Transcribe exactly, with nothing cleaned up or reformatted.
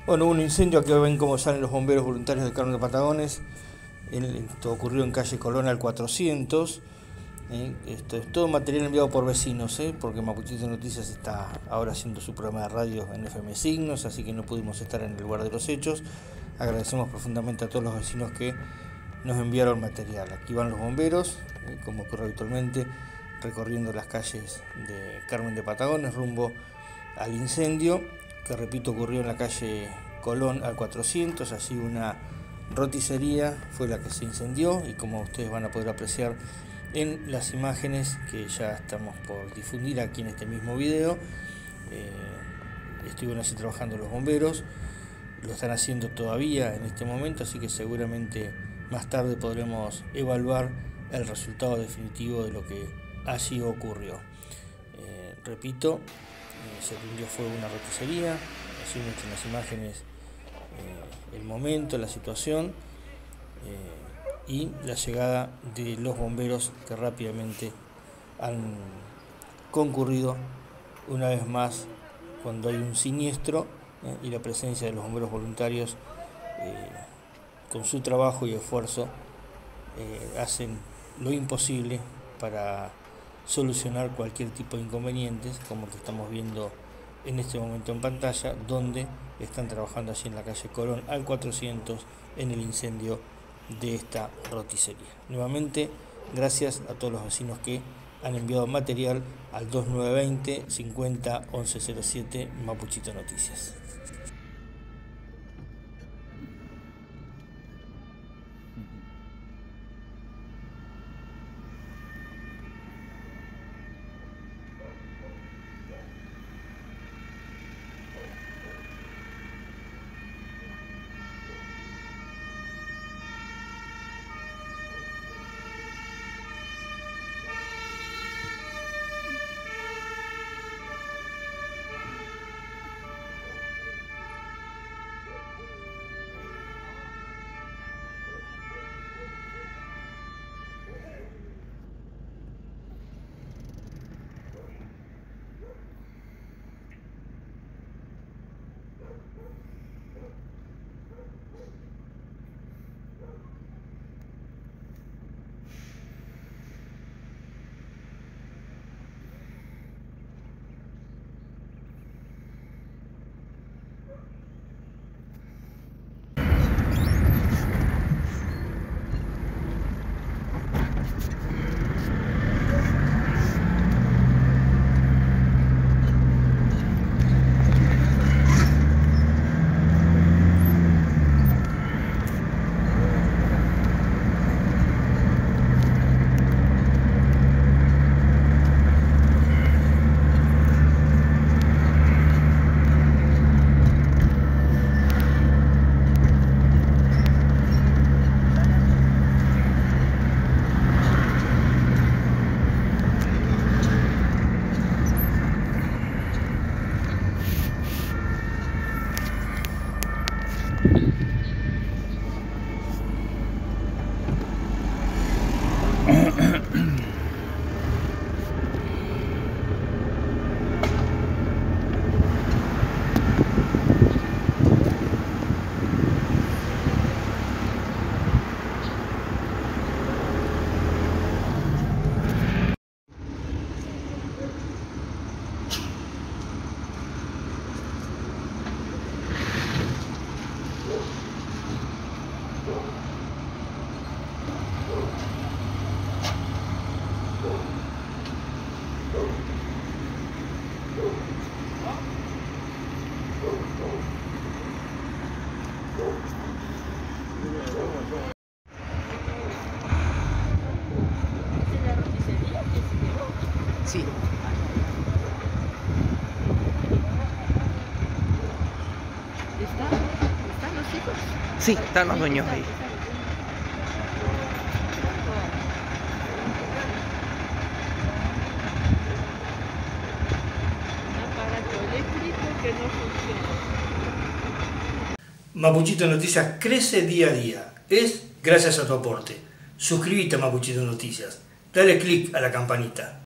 Bueno, hubo un incendio, aquí ven cómo salen los bomberos voluntarios de Carmen de Patagones. Esto ocurrió en calle Colón al cuatrocientos. ¿eh? Esto es todo material enviado por vecinos, ¿eh? porque Mapuchito Noticias está ahora haciendo su programa de radio en F M Signos, así que no pudimos estar en el lugar de los hechos. Agradecemos profundamente a todos los vecinos que nos enviaron material. Aquí van los bomberos, ¿eh? como ocurre habitualmente, recorriendo las calles de Carmen de Patagones rumbo al incendio, que repito ocurrió en la calle Colón al cuatrocientos. Allí una roticería fue la que se incendió y como ustedes van a poder apreciar en las imágenes que ya estamos por difundir aquí en este mismo video, eh, estuvieron así trabajando los bomberos, lo están haciendo todavía en este momento, así que seguramente más tarde podremos evaluar el resultado definitivo de lo que allí ocurrió. Eh, repito, eh, se prendió fuego una roticería, así muestran las imágenes eh, el momento, la situación eh, y la llegada de los bomberos que rápidamente han concurrido una vez más cuando hay un siniestro eh, y la presencia de los bomberos voluntarios eh, con su trabajo y esfuerzo eh, hacen lo imposible para solucionar cualquier tipo de inconvenientes, como el que estamos viendo en este momento en pantalla, donde están trabajando allí en la calle Colón al cuatrocientos en el incendio de esta roticería. Nuevamente, gracias a todos los vecinos que han enviado material al dos nueve veinte cincuenta once cero siete Mapuchito Noticias. Sí. ¿Están los chicos? Sí, están los dueños ahí. Un aparato eléctrico que no funciona. Mapuchito Noticias crece día a día. Es gracias a tu aporte. Suscríbete a Mapuchito Noticias. Dale click a la campanita.